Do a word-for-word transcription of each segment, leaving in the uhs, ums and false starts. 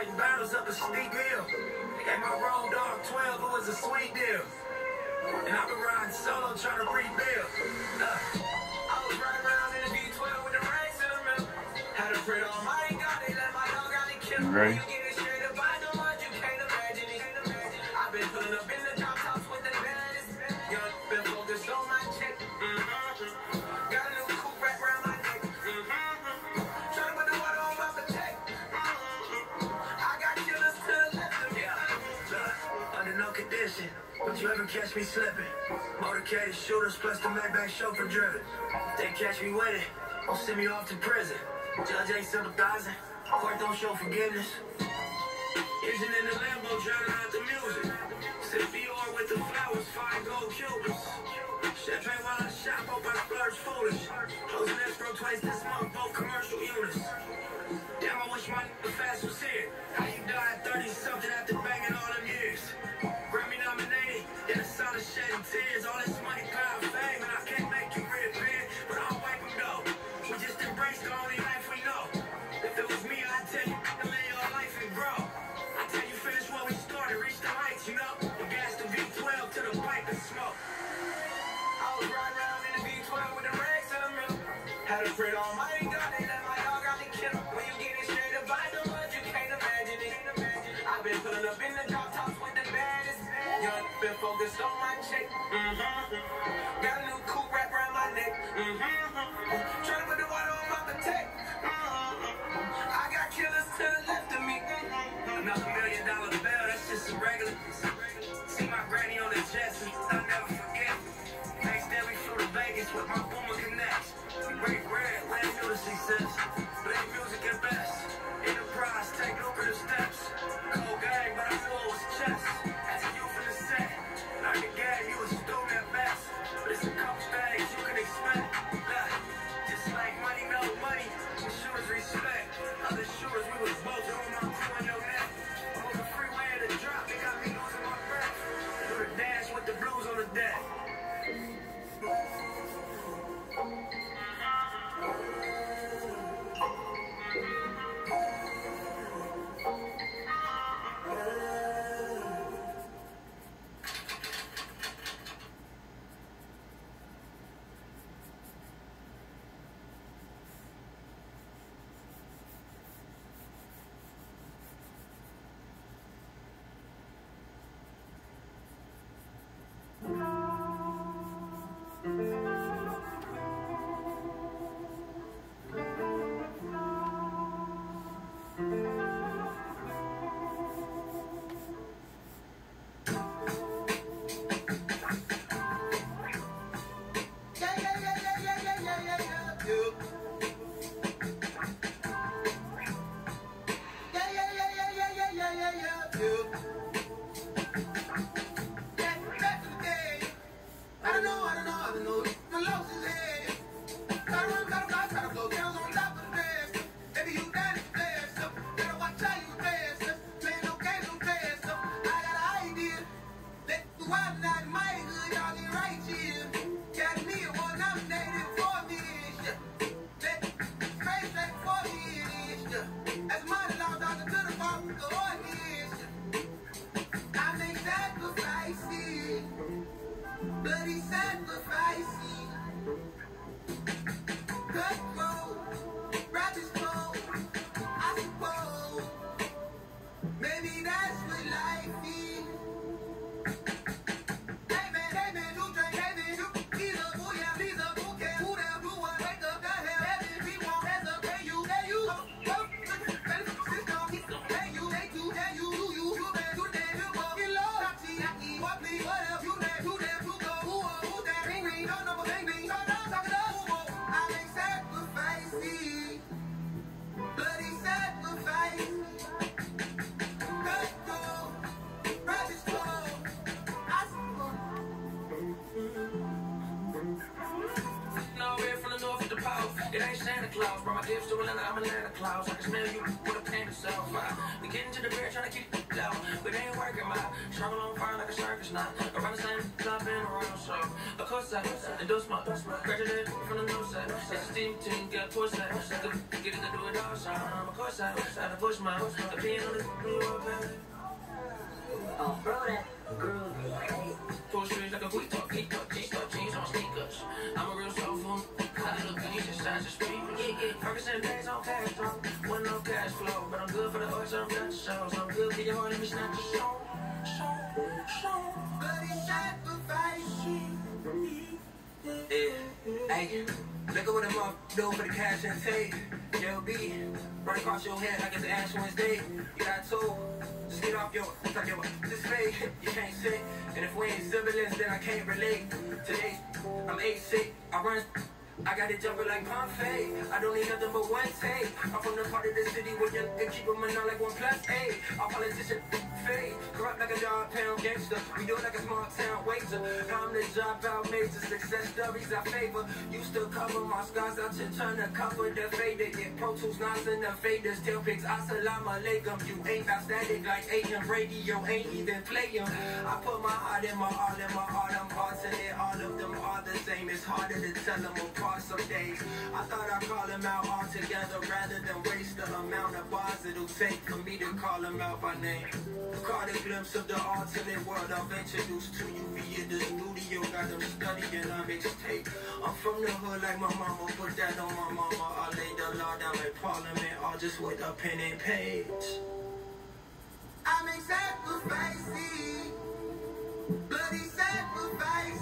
fighting battles up a steep hill. At my road dog twelve, it was a sweet deal. And I've been riding solo trying to rebuild. Uh, I was riding around in the V twelve with the racks in the middle. Had a print on my God, they let my dog out and kill him. Right. You get it straight up, I know what you can't imagine it. I've been pulling up in the drop tops with the baddest. Young, been focused on my chick. Mm-hmm. Got a new coupe wrapped around my neck. Mm-hmm. Trying to put the water on my protect. Mm-hmm. I got killers to the left of me. Yeah. Under no condition. Don't you ever catch me slipping. Motorcaded shooters plus the Maybach chauffeur driven. If they catch me with it, don't send me off to prison. Judge ain't sympathizing, court don't show forgiveness. Isn't in the Lambo drowning out the music. Sip Dior with the flowers, five gold Cubans. Champagne while I shop, hope I splurge foolish. Closing escrow twice this month, both commercial units. Damn, I wish my nigga fast was here. How you died thirty something after banging all them years? Grammy nominated, in the sun of shedding tears. All this money, power, fame, and I can't make you reappear. But I'll wipe them though. We just embrace the only life we know. If it was me, I'd tell you to live your life and grow. I tell you finish where we started, reach the heights, you know. We gas the V twelve to the pipe and smoke. I was riding around in the V twelve with the rags in the middle. Had a print on my God, they let my dog out and kill him. When you get it straight up, I know what you can't imagine it. I've been pulling up in the drop tops with the baddest. Young, been focused on my chick. Mm-hmm. Got a new coupe wrapped around my neck. Mm-hmm. Trying to put the water on my protect. Mm-hmm. I got killers to the left of me. Mm-hmm. Another million dollar bill, that's just a regular. See my granny on the chest, I never forget. Next day we flew to Vegas with my boomer connects. We break bread, we ain't new to success. Play music at best. Enterprise, take lucrative steps. Cold gang, but I knew it was chess. As a youth in the set, learned the game, you a student at best. But it's a couple things you can expect. Nah, just like money, no money, the shooters respect. Other shooters, we was both doing my crew on your neck. On the freeway at the drop, they got me losing my breath. Do the dash with the blues on the deck. It ain't Santa Claus, bro. My gifts to Atlanta, I'm Atlanta Claus. I can smell you with a pan yourself. We getting to the bed, trying to keep it low. But it ain't working, my struggle on fire like a circus now. Around the same club in around, so of course I and do smoke. Graduated from the north side. It's a steam team, got push that. Get it to do it. dog side. Of course I try to push my opinion on the New York man. Oh, bro, that groovy. Pull strings like a quick talk, quick talk, jeans talk, jeans on sneakers. I'm a real soulful. I little beans inside your speakers. Yeah, yeah. Ferguson days on cash flow. One no cash flow, but I'm good for the arts. I'm not the shows. I'm good for your heart and it's not the show. Show, show. Bloody sacrifice. Yeah, hey, look at what I'm up, do for the cash and take. J L B, run across your head like it's an Ash Wednesday. You got two, just get off your, like your, this fake, you can't say. And if we ain't siblings, then I can't relate. Today, I'm eight sick, I run, I got it jumping like Pompeii. I don't need nothing but one take. I'm from the part of the city where you can keep them in on like one plus eight. Our politician fade, corrupt like a dog pound gangster. We do it like a small town waiter. I'm the job out major, success stories I favor. Used to cover my scars out to turn to cover the fader. Get Pro Tools, Nas and the faders. Tail pigs, assalamu alaikum. You ain't got static like A M radio, ain't even playing. I put my heart in my all in my heart. I'm parts in it, all of them are the same. It's harder to tell them apart some days. I thought I'd call them out all together rather than waste the amount of bars it'll take for me to call them out by name. Caught a glimpse of the alternate world I've introduced to you via the studio. Got them studying on mixtape. I'm from the hood like my mama, put that on my mama. I laid the law down in Parliament, all just with a pen and page. I make sacrifices, bloody sacrifice.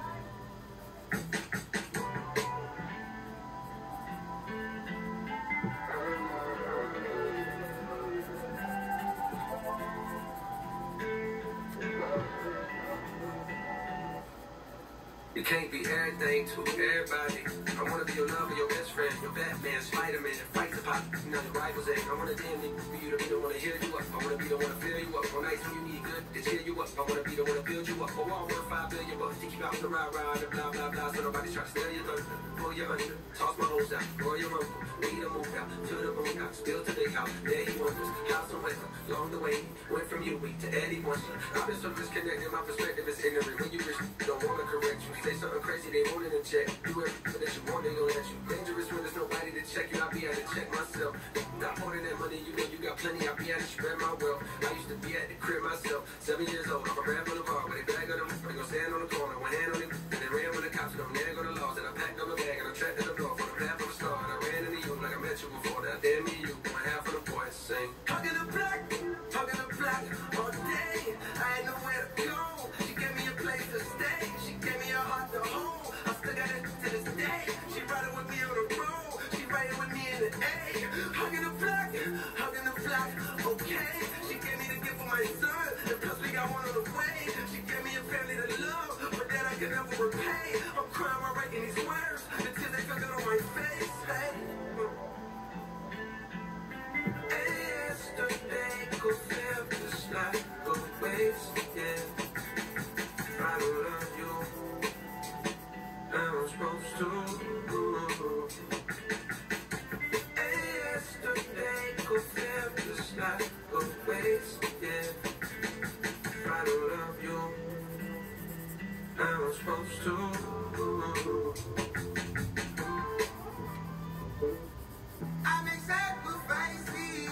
You can't be everything to everybody. I wanna be your lover, your best friend, your Batman, Spider-Man, fight the pop, you know the rivals ain't. I wanna damn it for you to be the one to hear you up. I wanna be the one to fill you up. On nights when you need good, to cheer you up. I wanna be the one to build you up. Oh, I worth five billion bucks to keep out the rah rah, the blah blah blah. So nobody's trying to steal your thunder, pull your under, toss my hoes out, roll your rumble, lead a move out to the moon out, spill to the house. There he wonders, house and weather, along the way, went from you to Eddie Munster. I've been so disconnected, my perspective is ignorant. When you wish don't wanna correct you, say something crazy, they won't even check. Do everything that you want, they gon' let you. Dangerous when there's nobody to check you. I be out to check myself. Not holding that money, you know you got plenty. I be out to spread my wealth. I used to be at the crib myself. Seven years old, I'm a rap on the bar. When they bag on them, they gon' stand on the corner, one hand on it. And they ran when the cops come, nag on the laws. And I packed on the bag and I trapped in the door for the path of a star. And I ran into you like I met you before. Now damn me, you going half of the boys sing. Hugging the block, hugging the block all day. I ain't nowhere to go. She gave me a place to stay. She gave me a heart to hold. I still got it to this day. She riding with me on the road. She riding with me in the A. Hugging the block, hugging the block, okay. She gave me the gift for my son. And plus we got one on the way. She gave me a family to love, but that I can never repay. I'm crying while writing these words. The tears they felt it on my face. Hey. Yesterday could feel just like a waste, yeah. I don't love you. I'm supposed to. Yesterday could feel just like a waste, yeah. I don't love you. I'm supposed to. I make sacrifices.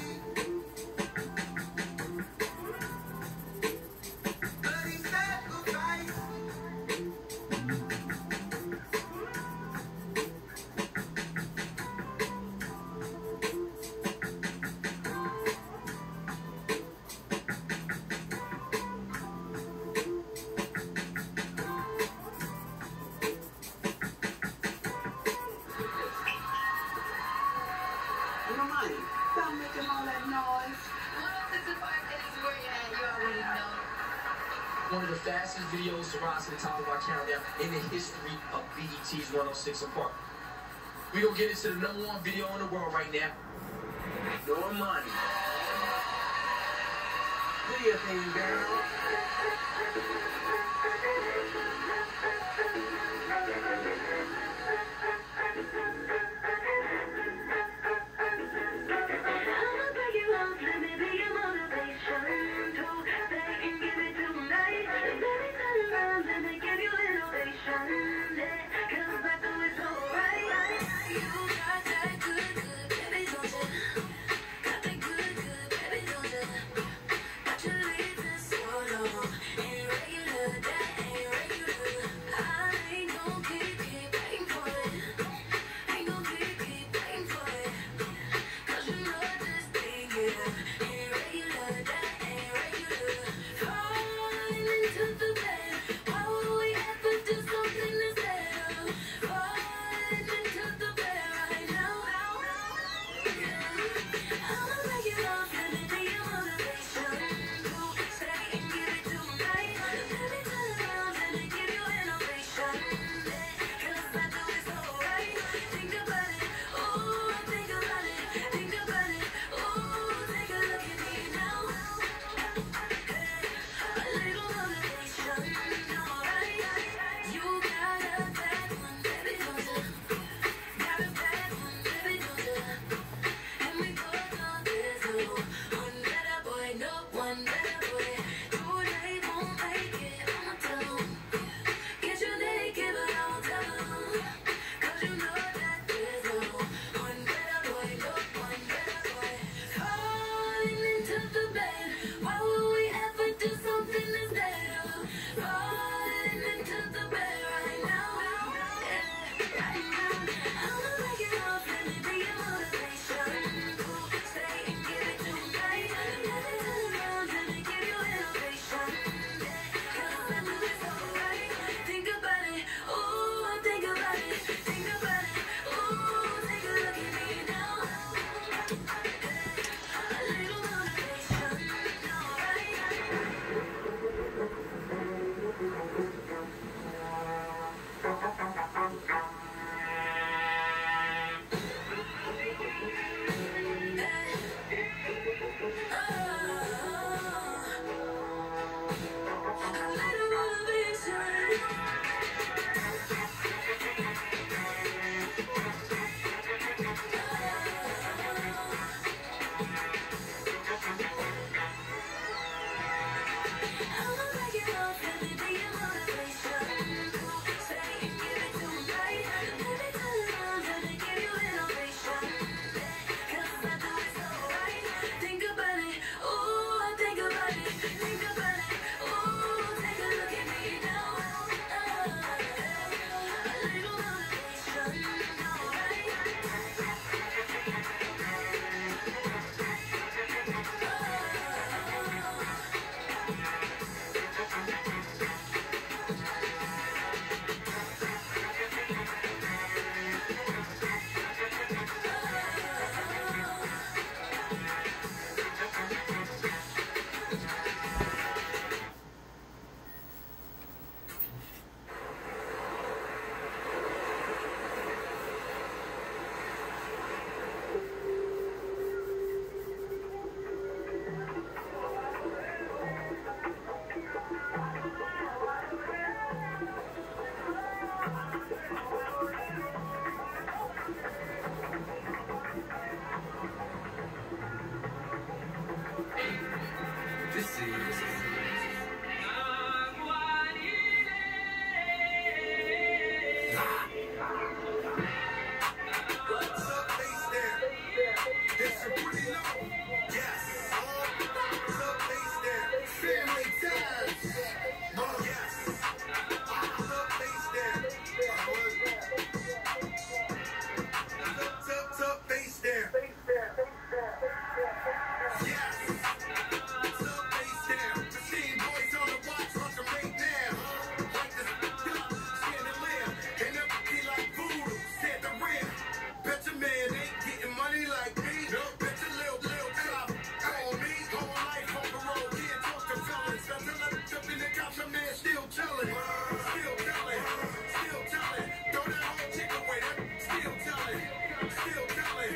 Bloody sacrifice. Stop making all that noise. One of the fastest videos to rise to the top of our countdown in the history of B E T's one oh six and Park. We gonna get into the number one video in the world right now. Normani. Do your thing, girl.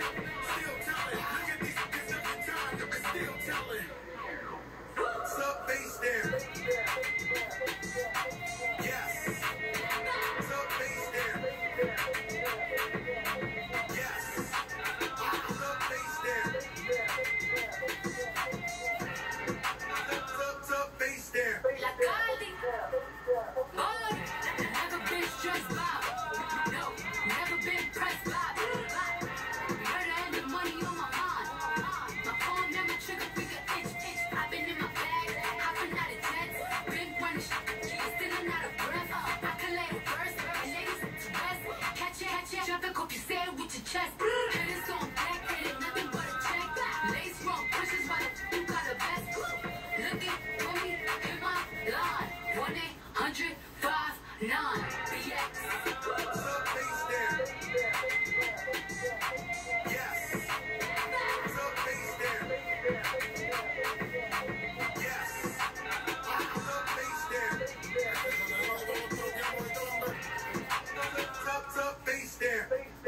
Still telling. Look at these kids every time. They're still telling. What's up, bass there? Yes. What's up, bass there? Yes. What's up, bass there? What's up, bass there? La Cali. Boy, never been stressed by. No, never been pressed by. Murder and the money on my mind. My phone never trigger finger itch, itch. I've been in my bag, hopping out of jets. Been running shit, stealing out of breath. I can lay a verse, and ladies to rest. Catch it, catch it, jumping, hope you say it with your chest. Hitters on deck, hitting nothing but a check. Lace wrong pushes while the you got a vest. Looking for me in my line. one eight hundred five nine B X. What's up, bass there? Yes. What's up, bass there? Yes. What's up, bass there? What's up, what's up, bass there?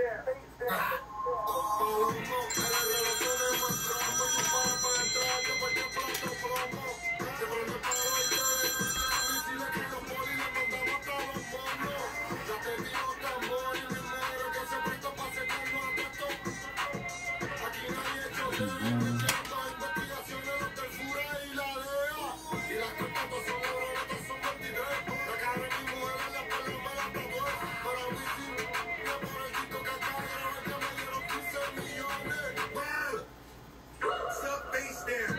What's up, bass there?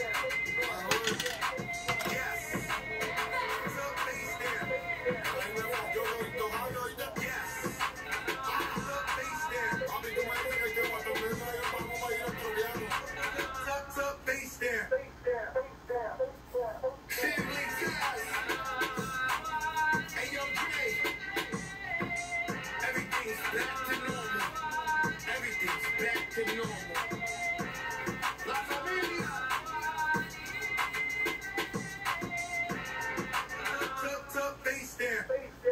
Yes. What's up, bass there? Yes. What's up, bass there? What's up, bass there? Family ties. Hey, yo, Dre. Everything's back to normal. Everything's back to normal. La familia. What's up, what's up, bass there?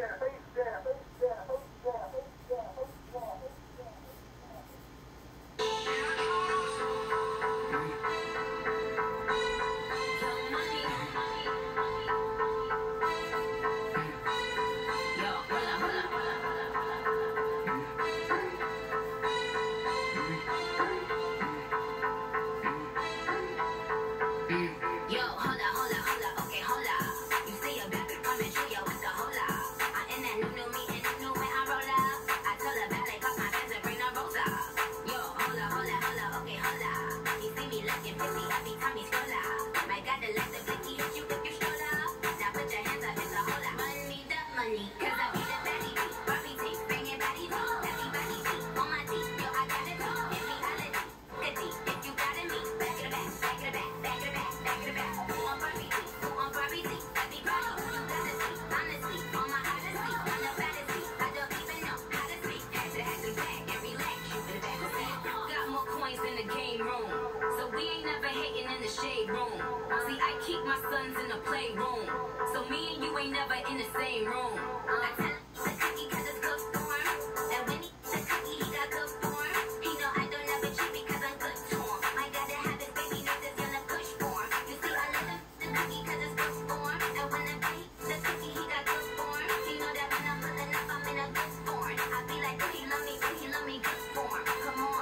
Yo, hold up, hold up, hold up, okay, hold up. You say you're back to come and show you what's the hold up. I'm in that new new me and new new when I roll up. I told her ballet got my fans and bring the rose up. Yo, hold up, hold up, hold up, okay, hold up. You see me looking pretty every time you scroll up. My God, the light the blicky hit you if you stroll up. Now put your hands up in the hold up. Money, the money, cause I be the baddie beat. Barbie tape, bringing body beat. Everybody beat, on my teeth, yo, I got it beat. In reality, good deep, if you got it me. Back to the back, back to the back, back to the back, back to the back. Who on Barbie teeth, who on Barbie teeth. Everybody, you got to speak, honestly, on my honesty. I'm the baddest beat, I don't even know how to speak. Had to act the back and relax, you in the back of the got more coins in the game room. So we ain't never hating in the shade room. See, I keep my sons in the playroom. So me and you ain't never in the same room. I tell the cookie cause it's good form. And when he the cookie, he got good form. He know I don't ever cheat because I'm good to him. My God, to have his baby knows it's gonna push for him. You see, I love him, the cookie cause it's good form. And when I beat the cookie, he got good form. He know that when I'm pulling up, I'm in a good form. I be like, oh, he love me, oh, he love me, good form. Come on.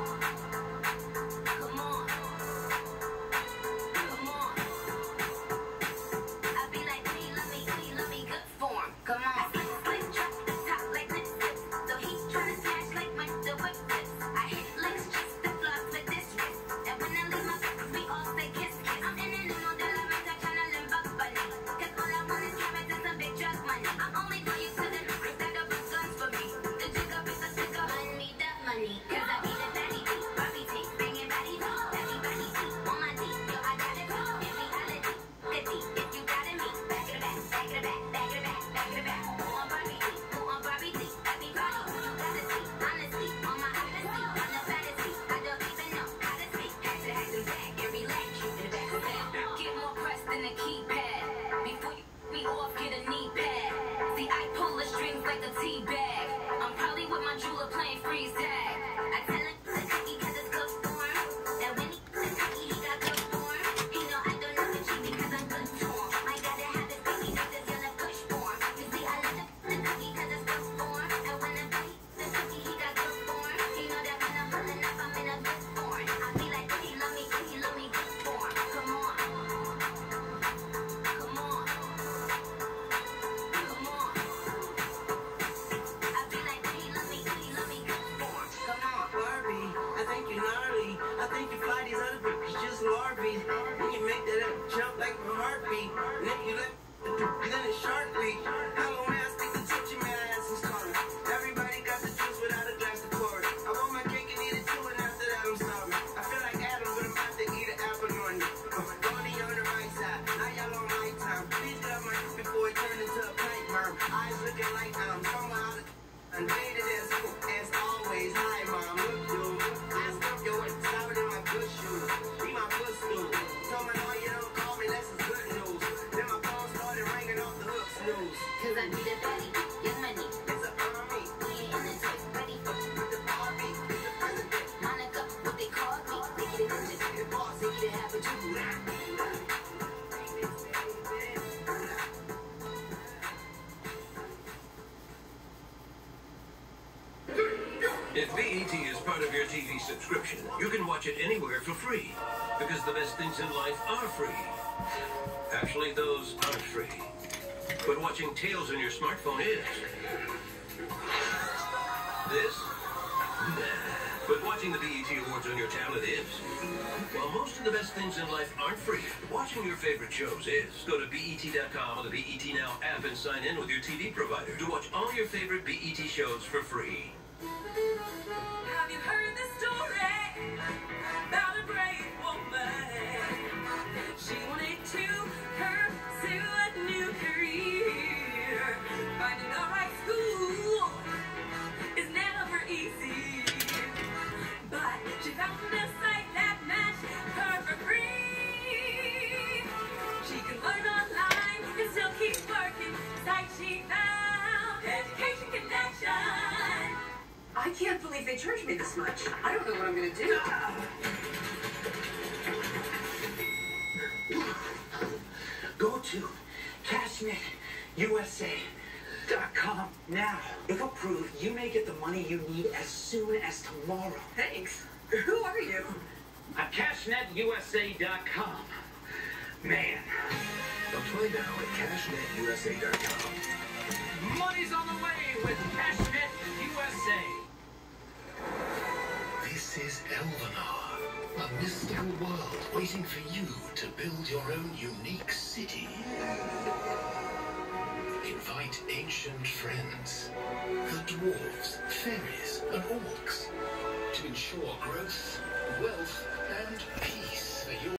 Come on. Come on. I be like, oh, he love me, oh, he love me, good form. Come on. think you fly, these other bitches just larvae. When you make that up, jump like my heartbeat. And if you let then it's shark week. Hello, man, I speak the touch, man, I ask some story. Everybody got the juice without a glass of pour. I want my cake and eat it too, and after that I'm sorry. I feel like Adam, but I'm about to eat an apple on you. Goldie on the right side, now y'all on my time. Please get up my juice before it turns into a pipe burn. Eyes looking like I'm somewhere out of and dated as as always. Hi, mom, look, dude. I stuck your work, stop it in my good shoes. Be my footstool. Told my lawyer you don't call me, that's is good news. Then my phone started ringing off the hook, snooze. Cause I need a baddie, your money. It's a army. We ain't in the toy, ready for With the Barbie, with the president. Monica, what they call me. They get it in the The boss, they get it happen too. If B E T is part of your T V subscription, you can watch it anywhere for free. Because the best things in life are free. Actually, those aren't free. But watching Tales on your smartphone is. This? Nah. But watching the B E T Awards on your tablet is. While most of the best things in life aren't free, watching your favorite shows is. Go to B E T dot com or the B E T Now app and sign in with your T V provider to watch all your favorite B E T shows for free. Have you heard the story about a brave woman? She wanted to pursue a new career. Finding the right school is never easy. But she found a site that matched her for free. She can learn online and still keep working. Site she found, Education Connection. I can't believe they charged me this much. I don't know what I'm gonna do. Go to cash net U S A dot com now. If approved, you may get the money you need as soon as tomorrow. Thanks. Who are you? I'm cash net U S A dot com. Man. Apply now at cash net U S A dot com. Money's on the way with CashNet U S A. This is Elvenar, a mystical world waiting for you to build your own unique city. Invite ancient friends, the dwarves, fairies, and orcs, to ensure growth, wealth, and peace for your